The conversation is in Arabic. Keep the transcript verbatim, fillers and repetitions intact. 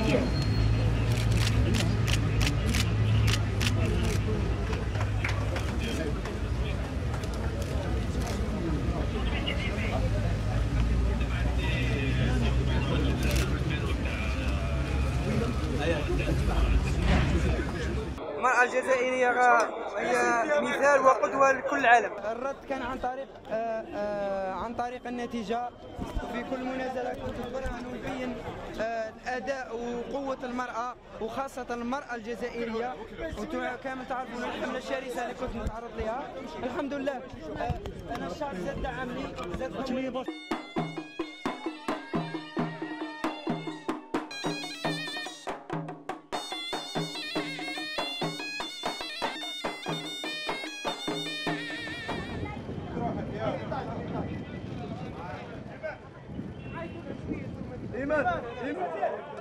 المرأة الجزائرية هي مثال وقدوة لكل العالم. الرد كان عن طريق آآ آآ عن طريق النتيجة. في كل منازلة كنت نبين الأداء وقوة المرأة وخاصة المرأة الجزائرية، وانتم كامل تعرفون الحملة الشرسة اللي كنت متعرض لها. الحمد لله أنا الشعب زاد دعم لي، زاد إيمان إيمان